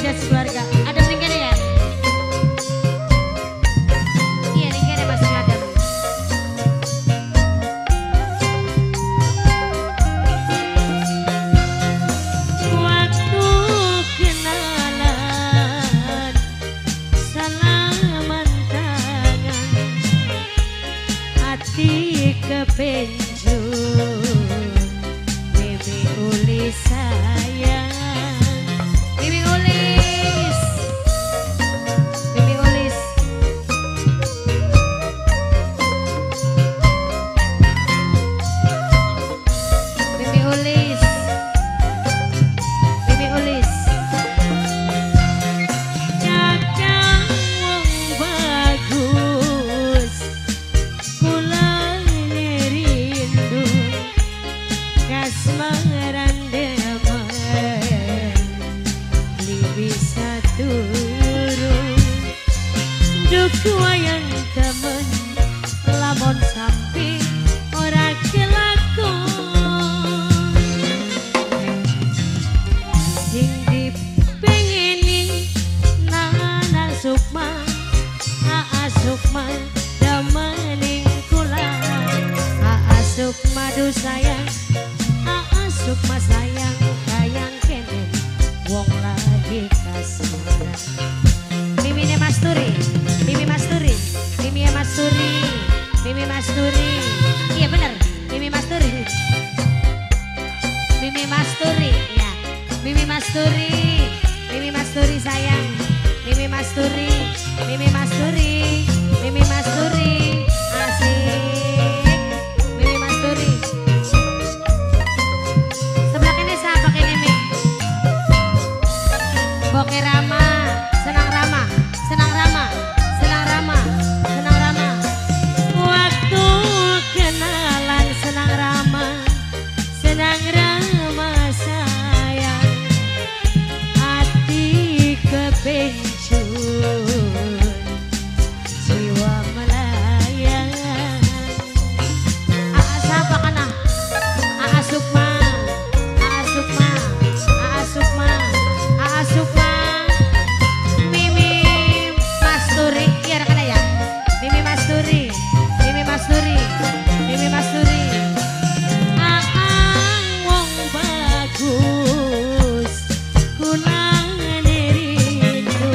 Jazz keluarga. Ada tinggal ya? Iya, tinggal Mas Adam. Waktu kenalan salaman tangan, hati kepenjut Bibi Uli sayang. Bibi Ulis, Bibi Ulis, Bibi Ulis, Bibi Ulis. Kakang wong bagus, kula rindu kasmaran demen, li bisa turun duk wayang temen lamun sampai ora kelakon sing dipengeni Nana Sukma Aa Sukma demening kula Aa Sukma du sayang Aa Sukma sayang kayang kene wong lagi kasmaran. Mimine Masturi, Mimi Masturi, Mimi Masturi, Mimi Masturi. Iya bener, Mimi Masturi. Mimi Masturi, ya. Mimi Masturi, Mimi Masturi sayang. Mimi Masturi, Mimi Masturi, Mimi Masturi. Asik. Mimi Masturi. Sebelah kene siapa kene Mi? Boke Rama, senang Rama, senang Rama, senang Rama, senang Rama. Waktu kenalan senang Rama sayang, hati kepencut, jiwa melayang. Aa siapa kana? Aa Sukma, Aa Sukma, Aa Sukma, Aa Sukma. Mimi Masturi, iya rekana ya. Mimi Masturi, Mimi Masturi, Mimi Masturi. Aang wong bagus, kunang rindu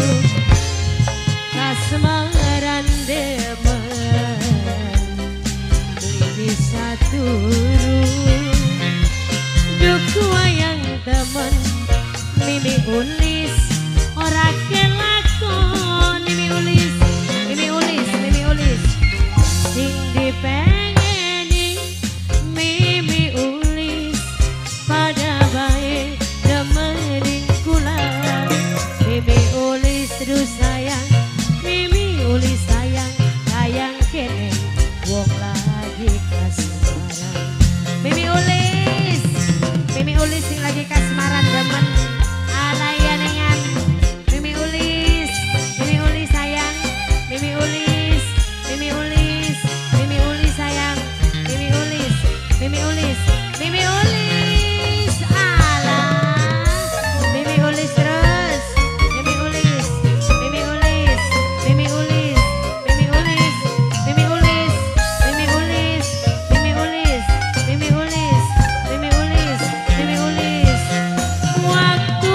kasmaran demen, beli bisa turun duk wayang temen. Mimi Ulis ora kelakon. Mimi Ulis, Mimi Ulis, Mimi Ulis sing dipengeni Mimi Ulis pada bae demening kula. Mimi Ulis du sayang, Mimi Ulis sayang kayang kene wong lagi kasmaran. Mimi Ulis, Mimi Ulis sing lagi kasmaran demen alaya nengan. Mimi Ulis, Mimi Ulis sayang, Mimi Ulis, Mimi Ulis, Mimi Ulis sayang, Mimi Ulis, Mimi Ulis, Mimi Ulis. Alah, Mimi Ulis terus, Mimi Ulis, Mimi Ulis, Mimi Ulis, Mimi Ulis, Mimi Ulis, Mimi Ulis, Mimi Ulis, Mimi Ulis, Mimi Ulis, Mimi Ulis. Waktu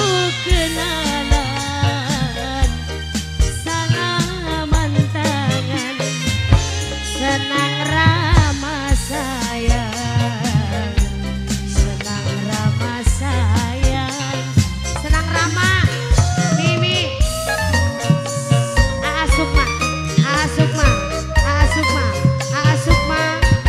kenalan salaman tangan, senang Rama sayang, senang Rama sayang, senang Rama. Mimi Aa Sukma, Aa Sukma, Aa Sukma, Aa Sukma.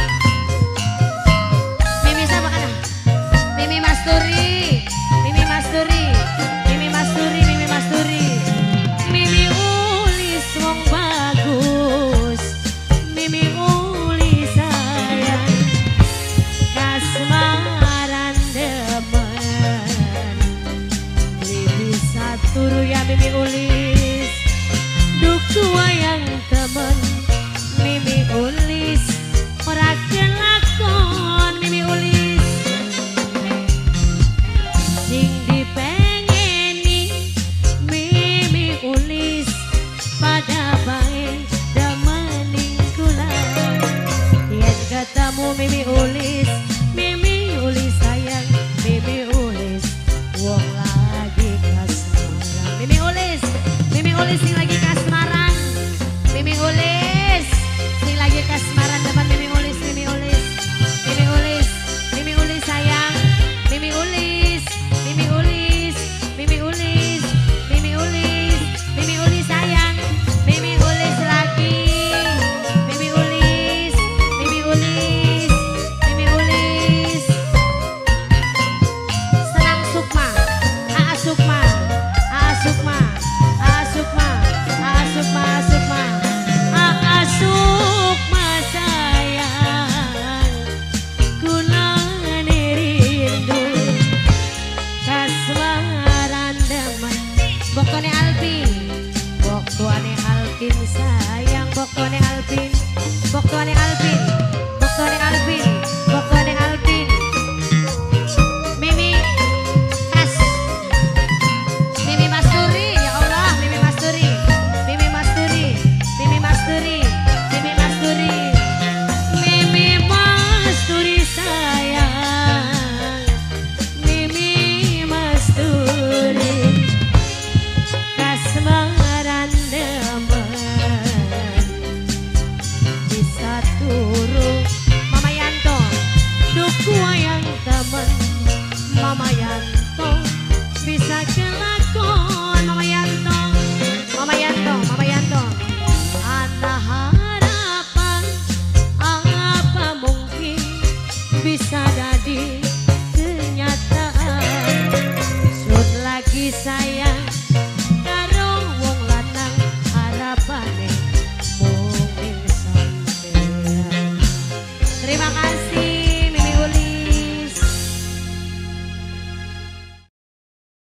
Mimi siapa kana? Mimi Masturi, Mimi Masturi, Mimi Masturi, Mimi Masturi. Mimi Ulis wong bagus, Mimi Ulis sayang, kasmaran demen, li bisa turu ya Mimi Ulis, duk wayang temen. Mimi Ulis ora kelakon. Mimi Ulis sing dipengeni Masturi sayang